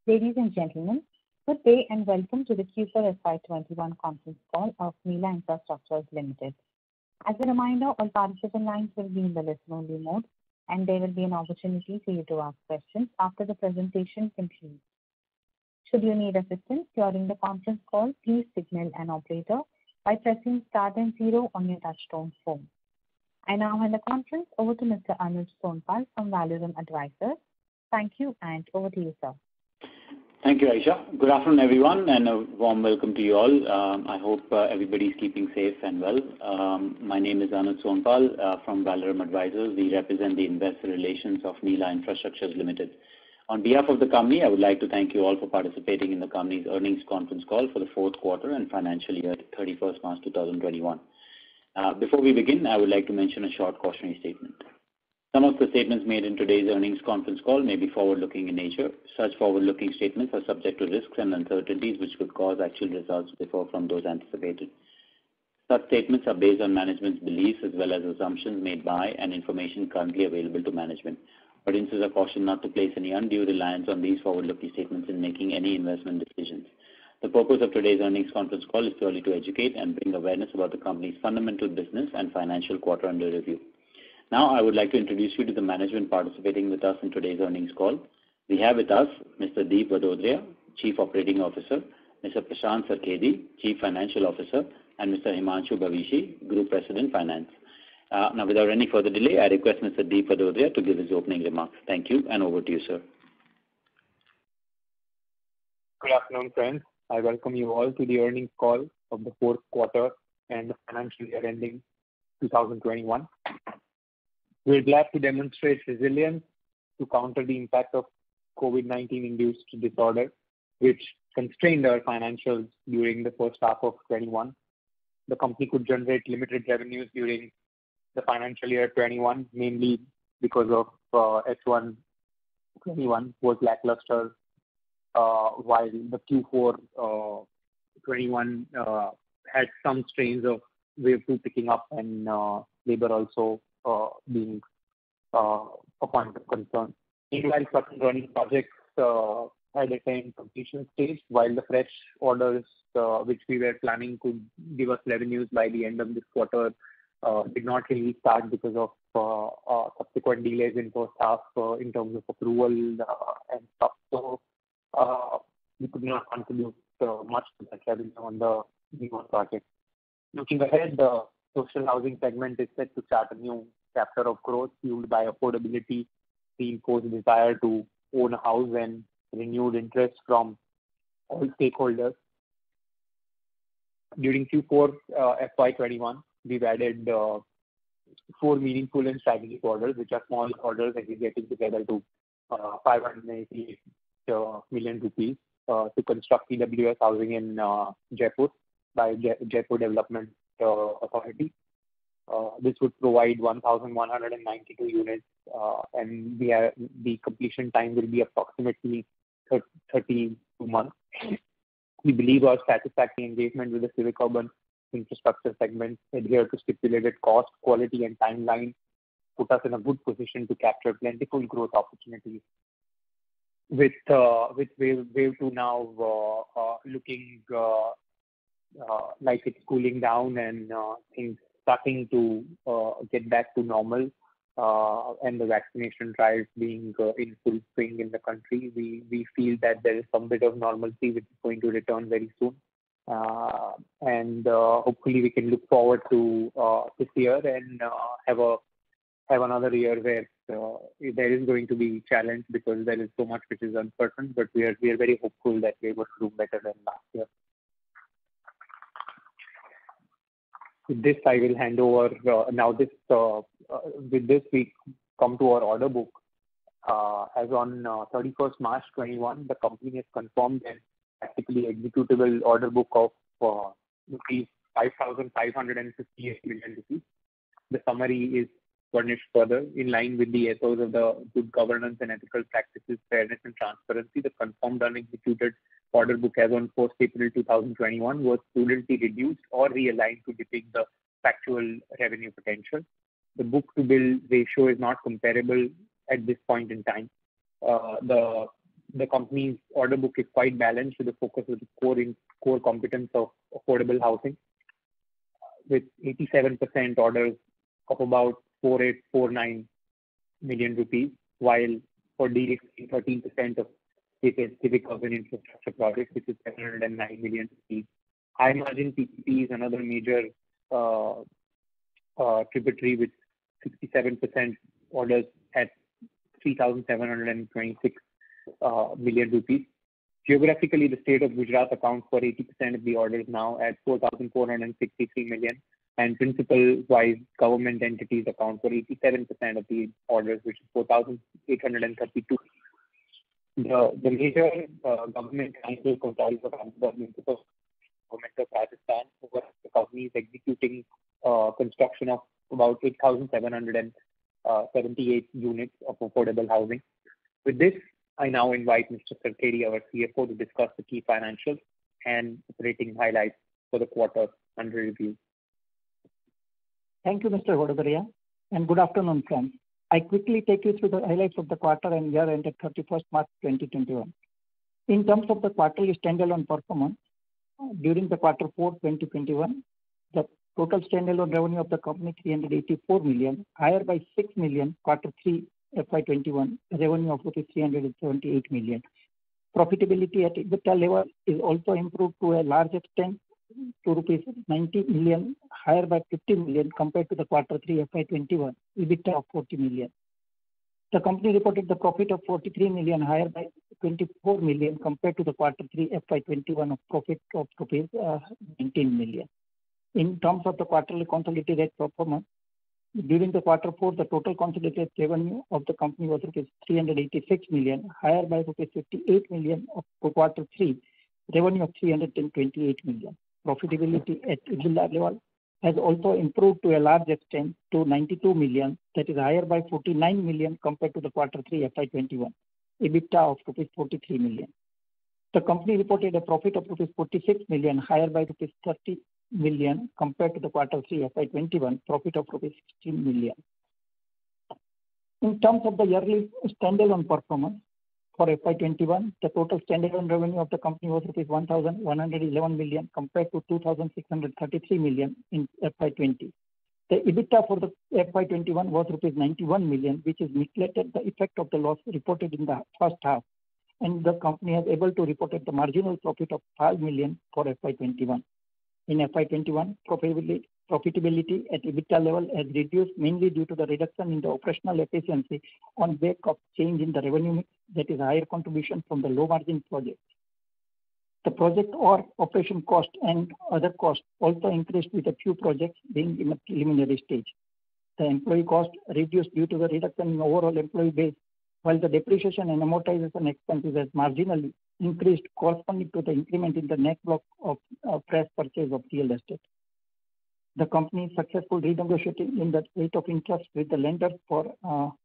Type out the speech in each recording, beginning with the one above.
Ladies and gentlemen, good day and welcome to the Q4 FY21 conference call of Neela Infrastructures Limited. As a reminder, all participant lines will be in the listen-only mode, and there will be an opportunity for you to ask questions after the presentation concludes. Should you need assistance during the conference call, please signal an operator by pressing star and zero on your touchtone phone. I now hand the conference over to Mr. Anuj Sonpal from Valorem Advisors. Thank you, and over to you, sir. Thank you, Aisha. Good afternoon, everyone, and a warm welcome to you all. I hope everybody's keeping safe and well. My name is Anuj Sonpal from Valorem Advisors. We represent the investor relations of Neela Infrastructures Limited. On behalf of the company, I would like to thank you all for participating in the company's earnings conference call for the fourth quarter and financial year 31st March 2021. Before we begin, I would like to mention a short cautionary statement. Some of the statements made in today's earnings conference call may be forward-looking in nature. Such forward-looking statements are subject to risks and uncertainties which could cause actual results to differ from those anticipated. Such statements are based on management's beliefs as well as assumptions made by and information currently available to management. Audiences are cautioned not to place any undue reliance on these forward-looking statements in making any investment decisions. The purpose of today's earnings conference call is purely to educate and bring awareness about the company's fundamental business and financial quarter under review. Now, I would like to introduce you to the management participating with us in today's earnings call. We have with us Mr. Deep Vadodria, Chief Operating Officer, Mr. Prashant Sarkhedi, Chief Financial Officer, and Mr. Himanshu Bhavishi, Group President Finance. Now, without any further delay, I request Mr. Deep Vadodria to give his opening remarks. Thank you, and over to you, sir. Good afternoon, friends. I welcome you all to the earnings call of the fourth quarter and the financial year ending 2021. We're glad to demonstrate resilience to counter the impact of COVID-19 induced disorder, which constrained our financials during the first half of 21. The company could generate limited revenues during the financial year 21, mainly because of H1 21 was lackluster, while the Q4 21 had some strains of wave 2 picking up and labor also being a point of concern. Meanwhile, certain running projects had attained completion stage, while the fresh orders which we were planning could give us revenues by the end of this quarter did not really start because of subsequent delays in first half in terms of approval and stuff. So we could not contribute much to that revenue on the new project. Looking ahead, the social housing segment is set to start a new chapter of growth fueled by affordability, reinforced desire to own a house, and renewed interest from all stakeholders. During Q4 FY21, we've added 4 meaningful and strategic orders, which are small orders aggregating together to 588 million rupees to construct EWS housing in Jaipur by Jaipur Development Authority. This would provide 1,192 units, and the completion time will be approximately 32 months. We believe our satisfactory engagement with the civic urban infrastructure segment adhere to stipulated cost, quality, and timeline put us in a good position to capture plentiful growth opportunities. With wave 2 now looking like it's cooling down and things starting to get back to normal, and the vaccination drive being in full swing in the country, we feel that there is some bit of normalcy which is going to return very soon. And hopefully we can look forward to this year and have another year where there is going to be challenge because there is so much which is uncertain, but we are very hopeful that we will do better than last year. With this, I will hand over now. With this, we come to our order book. As on 31st March 21, the company has confirmed an practically executable order book of rupees 5,558 million rupees. The summary is furnished further in line with the ethos of the good governance and ethical practices, fairness and transparency. The confirmed unexecuted order book as on 1st April 2021 was prudently reduced or realigned to depict the factual revenue potential. The book-to-bill ratio is not comparable at this point in time. The the company's order book is quite balanced with the focus of the core competence of affordable housing, with 87% orders of about 4,849 million rupees, while for de-risking 13% of it is civic urban infrastructure projects, which is 709 million rupees. High margin PPP is another major tributary with 67% orders at 3,726 million rupees. Geographically, the state of Gujarat accounts for 80% of the orders now at 4,463 million, and principal-wise government entities account for 87% of the orders, which is 4,832. The major government council comprise of the municipal government of Rajasthan, where the company is executing construction of about 8,778 units of affordable housing. With this, I now invite Mr. Sarkeri, our CFO, to discuss the key financials and operating highlights for the quarter under review. Thank you, Mr. Vodobaria, and good afternoon, friends. I quickly take you through the highlights of the quarter and year ended 31st March 2021. In terms of the quarterly standalone performance, during the quarter 4 2021, the total standalone revenue of the company 384 million, higher by 6 million quarter 3 FY21, revenue of rupees 378 million. Profitability at EBITDA level is also improved to a large extent to rupees 90 million, higher by 50 million compared to the quarter 3 FY21, EBITDA of 40 million. The company reported the profit of 43 million, higher by 24 million compared to the quarter 3 FY21 of profit of rupees 19 million. In terms of the quarterly consolidated performance, during the quarter 4, the total consolidated revenue of the company was rupees 386 million, higher by rupees 58 million of quarter 3, revenue of 328 million. Profitability at EBITDA level has also improved to a large extent to 92 million, that is higher by 49 million compared to the quarter 3 FY21, EBITDA of rupees 43 million. The company reported a profit of rupees 46 million, higher by rupees 30 million compared to the quarter 3 FY21, profit of rupees 16 million. In terms of the yearly standalone performance, for FY21, the total standalone revenue of the company was rupees 1,111 million compared to 2,633 million in FY20. The EBITDA for the FY21 was rupees 91 million, which is neglected the effect of the loss reported in the first half, and the company has able to report the marginal profit of 5 million for FY21. In FY21, profitability at EBITDA level has reduced mainly due to the reduction in the operational efficiency on back of change in the revenue mix, that is higher contribution from the low margin projects. The project or operation cost and other costs also increased with a few projects being in a preliminary stage. The employee cost reduced due to the reduction in overall employee base, while the depreciation and amortization expenses has marginally increased corresponding to the increment in the net block of fresh purchase of real estate. The company is successful renegotiating in the rate of interest with the lenders for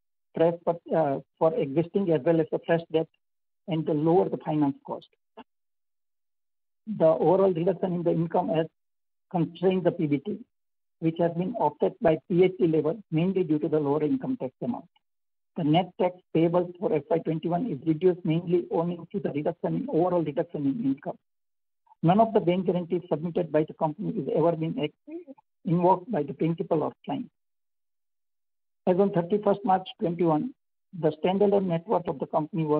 existing as well as the fresh debt and to lower the finance cost. The overall reduction in the income has constrained the PBT, which has been offset by PAT level mainly due to the lower income tax amount. The net tax payable for FY21 is reduced mainly owing to the overall reduction in income. None of the bank guarantees submitted by the company is ever been invoked by the principal of client. As on 31st March 21, the standalone net worth of the company was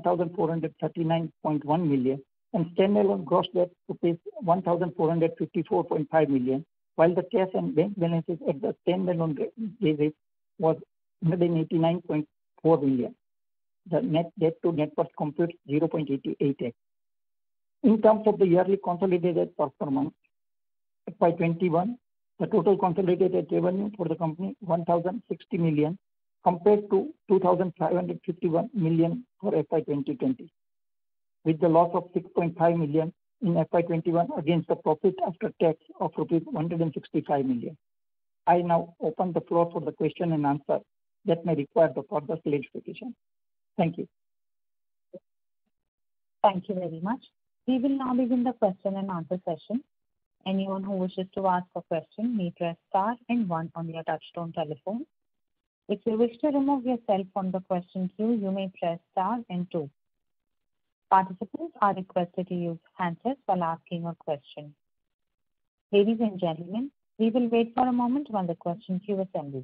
1,439.1 million and standalone gross debt rupees 1,454.5 million, while the cash and bank balances at the standalone basis was 189.4 million. The net debt to net worth computes 0.88x. In terms of the yearly consolidated performance, FY21, the total consolidated revenue for the company 1,060 million compared to 2,551 million for FY2020, with the loss of 6.5 million in FY21 against the profit after tax of rupees 165 million. I now open the floor for the question and answer that may require the further clarification. Thank you. Thank you very much. We will now begin the question and answer session. Anyone who wishes to ask a question may press star and 1 on your touchtone telephone. If you wish to remove yourself from the question queue, you may press star and 2. Participants are requested to use handsets while asking a question. Ladies and gentlemen, we will wait for a moment while the question queue assembles.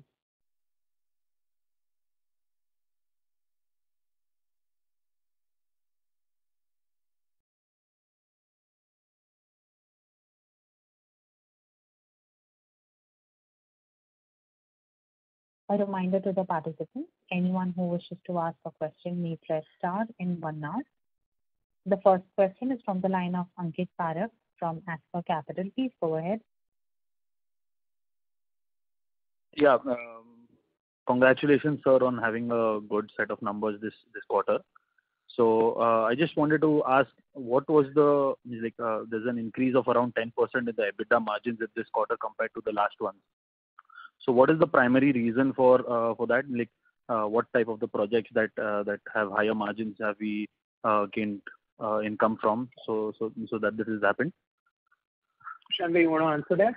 A reminder to the participants, anyone who wishes to ask a question may press star and one now. The first question is from the line of Ankit Parakh from Asper Capital. Please go ahead. Yeah, congratulations, sir, on having a good set of numbers this quarter. So I just wanted to ask, what was there's an increase of around 10% in the EBITDA margins in this quarter compared to the last one. So what is the primary reason for that? What type of the projects that have higher margins have we gained income from? So that this has happened. Shanga, you want to answer that?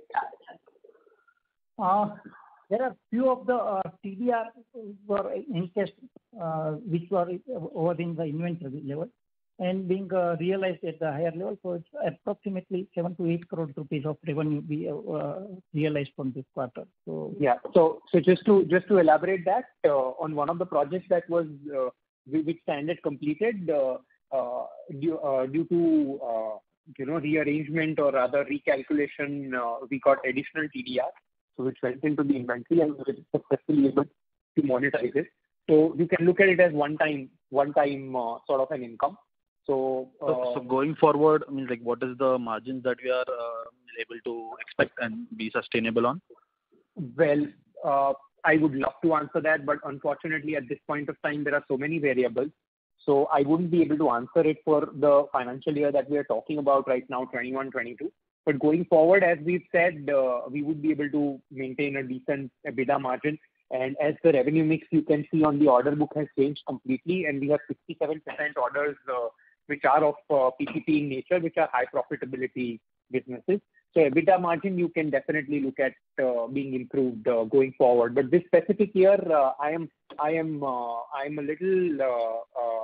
There are few of the TDR were encased, which were over in the inventory level and being realized at the higher level. So it's approximately 7 to 8 crore rupees of revenue we realized from this quarter. So yeah. So just to elaborate that, on one of the projects that was which standard completed due to rearrangement or rather recalculation, we got additional TDR, so which went into the inventory and we were successfully able to monetize it. So you can look at it as one time sort of an income. So going forward, what is the margins that we are able to expect and be sustainable on? Well, I would love to answer that, but unfortunately at this point of time there are so many variables. So I wouldn't be able to answer it for the financial year that we are talking about right now, 21-22. But going forward, as we've said, we would be able to maintain a decent EBITDA margin. And as the revenue mix you can see on the order book has changed completely, and we have 67% orders which are of PPP in nature, which are high profitability businesses. So EBITDA margin you can definitely look at being improved going forward. But this specific year, I am a little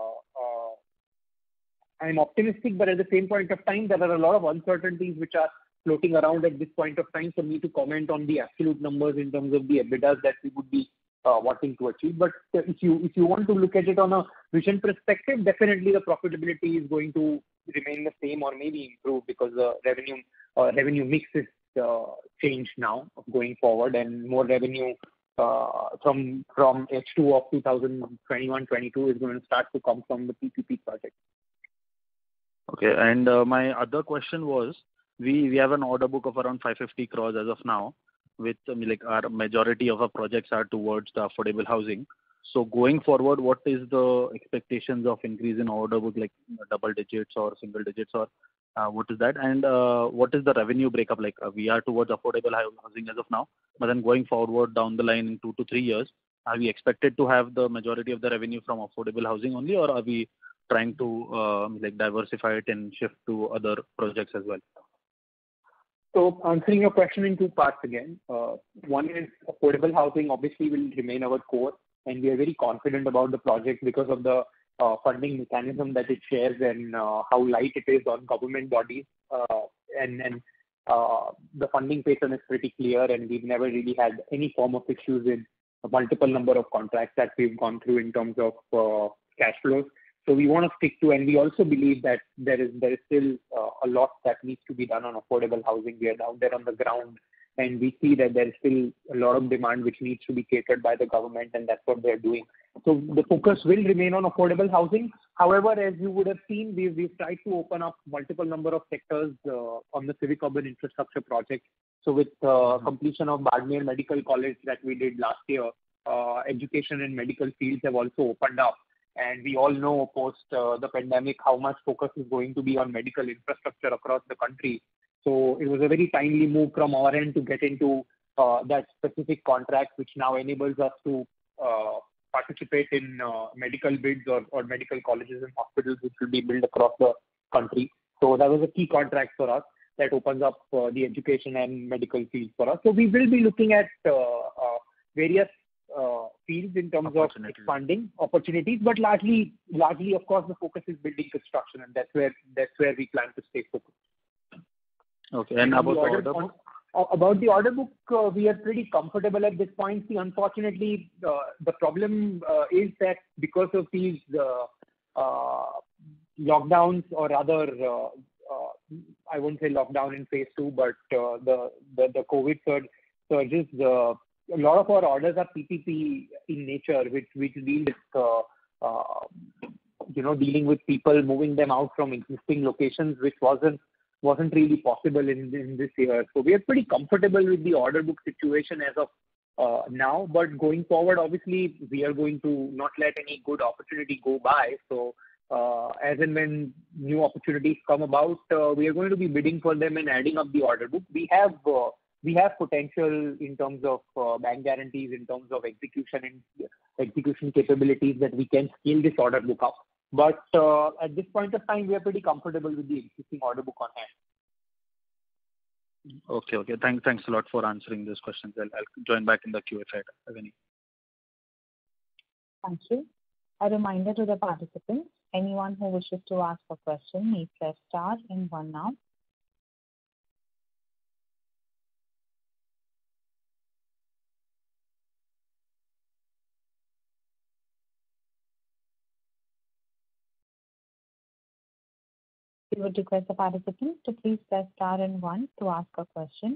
I'm optimistic, but at the same point of time, there are a lot of uncertainties which are floating around at this point of time for me to comment on the absolute numbers in terms of the EBITDAs that we would be wanting to achieve. But if you want to look at it on a vision perspective, definitely the profitability is going to remain the same or maybe improve because the revenue mix is changed now going forward, and more revenue from H2 of 2021-22 is going to start to come from the PPP project. Okay, and my other question was, we have an order book of around 550 crores as of now, with our majority of our projects are towards the affordable housing. So going forward, what is the expectations of increase in order book, like double digits or single digits, or what is that? And what is the revenue breakup? We are towards affordable housing as of now, but then going forward down the line in 2 to 3 years, are we expected to have the majority of the revenue from affordable housing only, or are we trying to diversify it and shift to other projects as well? So answering your question in two parts again. One is affordable housing obviously will remain our core, and we are very confident about the project because of the funding mechanism that it shares and how light it is on government bodies. And the funding pattern is pretty clear, and we've never really had any form of issues in a multiple number of contracts that we've gone through in terms of cash flows. So we want to stick to, and we also believe that there is still a lot that needs to be done on affordable housing. We are out there on the ground, and we see that there is still a lot of demand which needs to be catered by the government, and that's what they're doing. So the focus will remain on affordable housing. However, as you would have seen, we've tried to open up multiple number of sectors on the civic urban infrastructure project. So with completion of Badmer Medical College that we did last year, education and medical fields have also opened up. And we all know post the pandemic how much focus is going to be on medical infrastructure across the country. So it was a very timely move from our end to get into that specific contract, which now enables us to participate in medical bids or medical colleges and hospitals which will be built across the country. So that was a key contract for us that opens up the education and medical fields for us. So we will be looking at various fields in terms of Opportunities. expanding opportunities, but largely, of course, the focus is building construction, and that's where we plan to stay focused. Okay. And about the order book? About the order book, we are pretty comfortable at this point. See, unfortunately, the problem is that because of these lockdowns, or rather, I won't say lockdown in phase 2, but the COVID surges, a lot of our orders are PPP in nature, which deal with dealing with people, moving them out from existing locations, which wasn't really possible in this year. So we are pretty comfortable with the order book situation as of now. But going forward, obviously, we are going to not let any good opportunity go by. So as and when new opportunities come about, we are going to be bidding for them and adding up the order book. We have potential in terms of bank guarantees, in terms of execution capabilities, that we can scale this order book up. But at this point of time, we are pretty comfortable with the existing order book on hand. Okay. Thanks a lot for answering these questions. I'll join back in the queue if I have any. Thank you. A reminder to the participants, anyone who wishes to ask a question may press star and 1 now. We would request the participants to please press star and 1 to ask a question.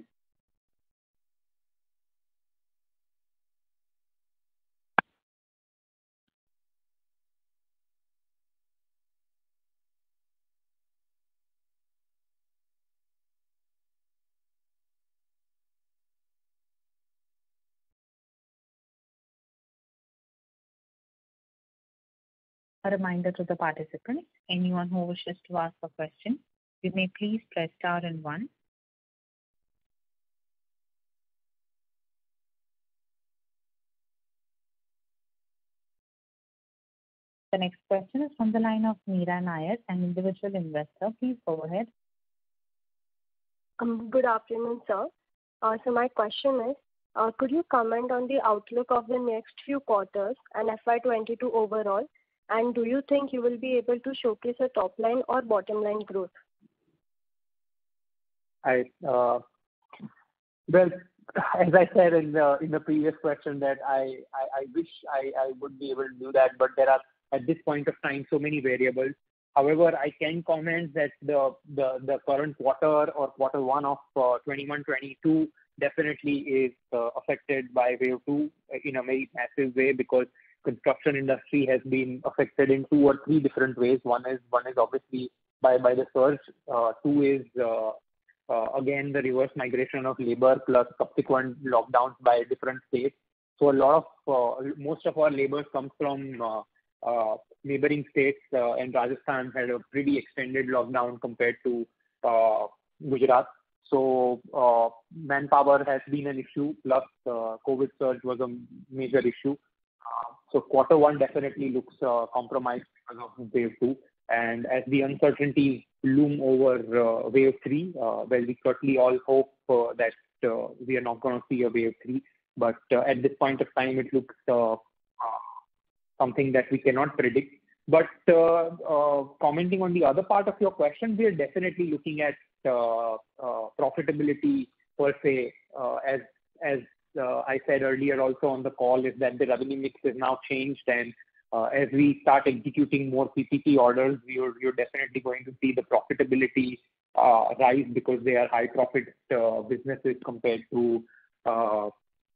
A reminder to the participants, anyone who wishes to ask a question, you may please press star and 1. The next question is from the line of Meera Nair, an individual investor. Please go ahead. Good afternoon, sir. So my question is, could you comment on the outlook of the next few quarters and FY22 overall? And do you think you will be able to showcase a top line or bottom line growth? Well, as I said in the previous question, that I wish I would be able to do that, but there are at this point of time so many variables. However, I can comment that the current quarter, or quarter 1 of 21-22, definitely is affected by wave 2 in a very massive way, because construction industry has been affected in 2 or 3 different ways. One is obviously by the surge. 2 is again the reverse migration of labor plus subsequent lockdowns by different states. So most of our labor comes from neighboring states, and Rajasthan had a pretty extended lockdown compared to Gujarat. So manpower has been an issue, plus COVID surge was a major issue. So quarter 1 definitely looks compromised because of wave 2. And as the uncertainties loom over wave 3, well, we certainly all hope that we are not going to see a wave 3. But at this point of time, it looks something that we cannot predict. But commenting on the other part of your question, we are definitely looking at profitability per se, as I said earlier also on the call, is that the revenue mix is now changed, and as we start executing more PPP orders, you're definitely going to see the profitability rise, because they are high profit businesses compared to the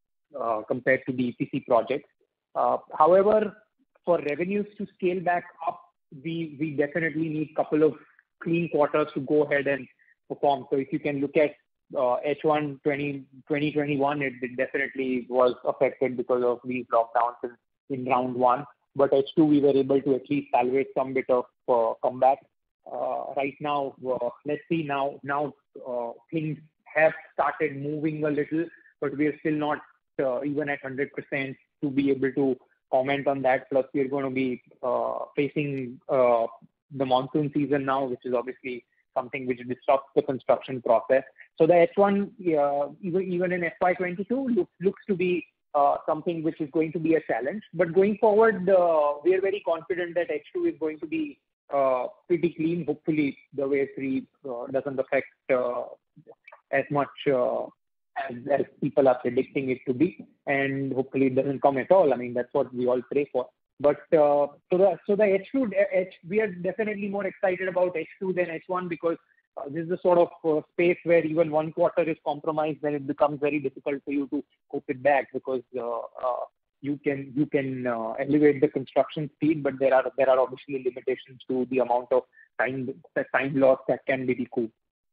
EPC projects. However, for revenues to scale back up, we definitely need a couple of clean quarters to go ahead and perform. So if you can look at H1 2021, it definitely was affected because of these lockdowns in round 1. But H2, we were able to at least salvage some bit of comeback. Right now, let's see, now things have started moving a little, but we are still not even at 100% to be able to comment on that. Plus, we are going to be facing the monsoon season now, which is obviously something which disrupts the construction process. So the H1, even in FY22, looks to be something which is going to be a challenge. But going forward, we are very confident that H2 is going to be pretty clean. Hopefully, the wave 3 doesn't affect as much as people are predicting it to be, and hopefully it doesn't come at all. I mean, that's what we all pray for. But so the H2, we are definitely more excited about H2 than H1 because this is the sort of space where even one quarter is compromised, then it becomes very difficult for you to cope it back because you can elevate the construction speed, but there are obviously limitations to the amount of time loss that can be recouped.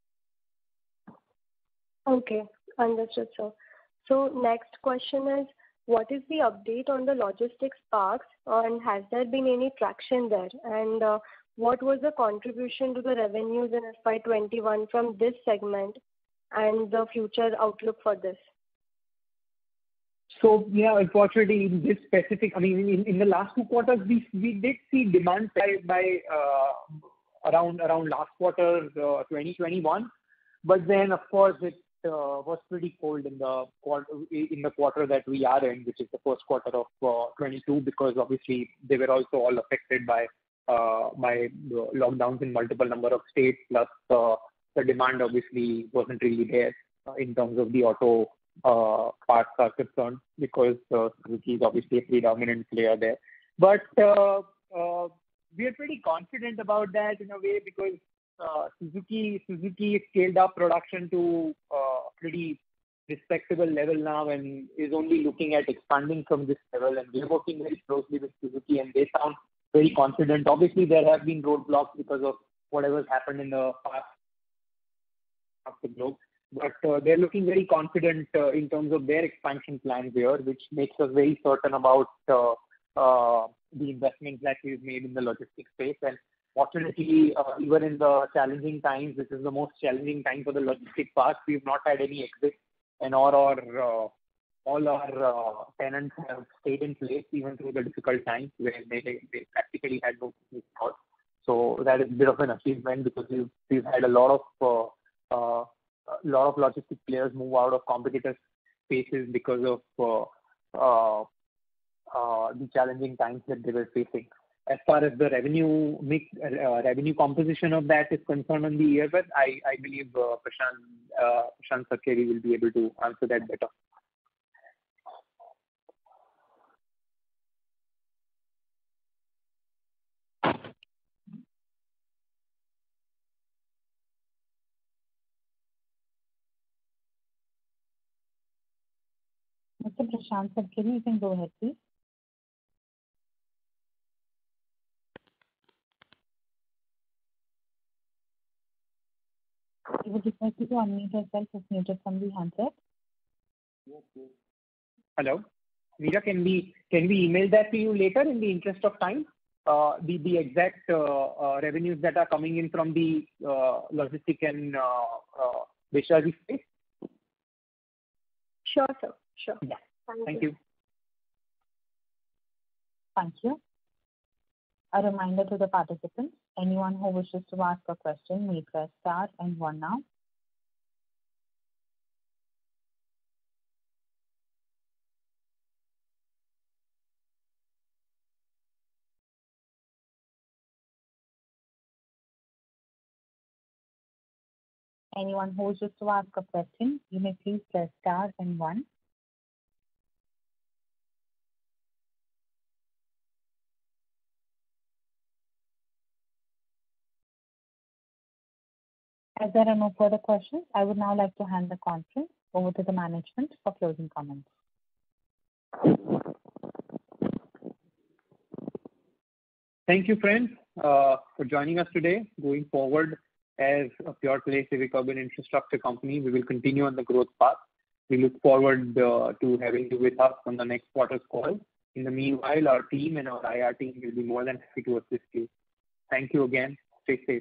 Okay, understood, sir. So next question is, what is the update on the logistics parks, and has there been any traction there? And what was the contribution to the revenues in FY21 from this segment and the future outlook for this? So yeah, unfortunately, in this specific, I mean, in the last 2 quarters, we did see demand by around last quarter 2021, but then of course it was pretty cold in the quarter that we are in, which is the first quarter of 22, because obviously they were also all affected by the lockdowns in multiple number of states. Plus, the demand obviously wasn't really there in terms of the auto parts are concerned, because Suzuki is obviously a predominant player there. But we are pretty confident about that in a way because Suzuki scaled up production to pretty respectable level now and is only looking at expanding from this level. And we're working very closely with Suzuki, and they sound very confident. Obviously, there have been roadblocks because of whatever's happened in the past of the globe. But they're looking very confident in terms of their expansion plans here, which makes us very certain about the investments that we've made in the logistics space. And fortunately, even in the challenging times, this is the most challenging time for the logistics parks. We've not had any exits, and all our tenants have stayed in place even through the difficult times where they practically had no business out. So that is a bit of an achievement because we've had a lot of logistic players move out of competitor spaces because of the challenging times that they were facing. As far as the revenue composition of that is concerned on the year, but I believe Prashant Sarkeri will be able to answer that better. Mr. Prashant Sarkeri, you can go ahead, please. You would request you to unmute yourself if muted from the handset. Hello, Meera, can we email that to you later in the interest of time? The exact revenues that are coming in from the logistic and Beshaji space. Sure, sir. Sure. Yeah. Thank you. Thank you. A reminder to the participants, anyone who wishes to ask a question may press star and 1 now. Anyone who wishes to ask a question, you may please press star and 1. As there are no further questions, I would now like to hand the conference over to the management for closing comments. Thank you, friends, for joining us today. Going forward, as a pure play civic urban infrastructure company, we will continue on the growth path. We look forward to having you with us on the next quarter's call. In the meanwhile, our team and our IR team will be more than happy to assist you. Thank you again. Stay safe.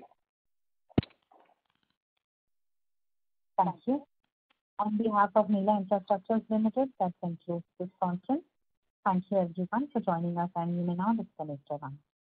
Thank you. On behalf of Meela Infrastructures Limited, that concludes this conference. Thank you everyone for joining us, and you may now disconnect your line.